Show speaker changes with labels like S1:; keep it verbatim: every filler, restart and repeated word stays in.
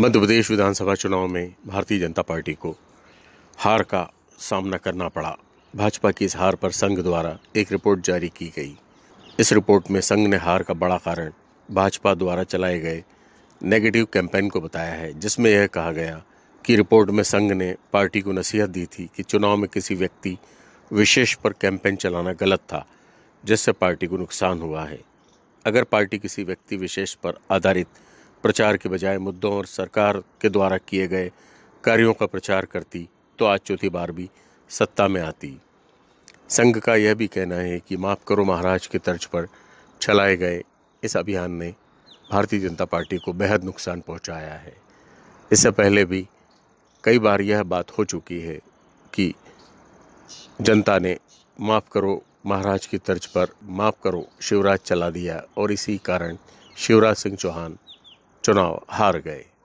S1: मध्य प्रदेश विधानसभा चुनाव में भारतीय जनता पार्टी को हार का सामना करना पड़ा। भाजपा की इस हार पर संघ द्वारा एक रिपोर्ट जारी की गई। इस रिपोर्ट में संघ ने हार का बड़ा कारण भाजपा द्वारा चलाए गए नेगेटिव कैंपेन को बताया है, जिसमें यह कहा गया कि रिपोर्ट में संघ ने पार्टी को नसीहत दी थी कि चुनाव में किसी व्यक्ति विशेष पर कैंपेन चलाना गलत था, जिससे पार्टी को नुकसान हुआ है। अगर पार्टी किसी व्यक्ति विशेष पर आधारित प्रचार के बजाय मुद्दों और सरकार के द्वारा किए गए कार्यों का प्रचार करती तो आज चौथी बार भी सत्ता में आती। संघ का यह भी कहना है कि माफ़ करो महाराज की तर्ज पर चलाए गए इस अभियान ने भारतीय जनता पार्टी को बेहद नुकसान पहुंचाया है। इससे पहले भी कई बार यह बात हो चुकी है कि जनता ने माफ़ करो महाराज की तर्ज पर माफ़ करो शिवराज चला दिया और इसी कारण शिवराज सिंह चौहान चुनाव हार गए।